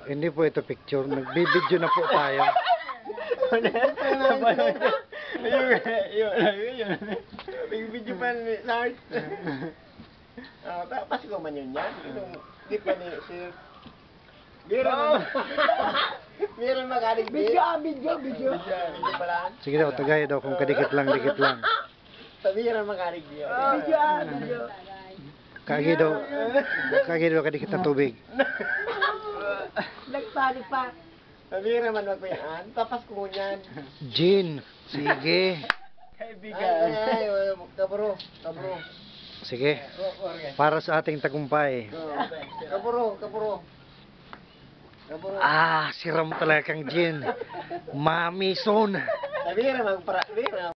Hindi po ito picture. Nagbibideo na po tayo. Nagbibideo pa ni Lars. Pasko man yun yan. Di pa ni Sir. Meron magaling video. Video pala. Sige daw, tagay daw kung kadikit lang. Meron magaling video. Video. Kagi daw kadikit na tubig. Nagpanik pa. Meron man magpayaan. Tapas ko yan. Jean, sige. Kaibigan. Ay, kabro. Sige. Para sa ating tagumpay. Kabro. Ah, siram talaga kang Jean. Mami son. Meron magpara.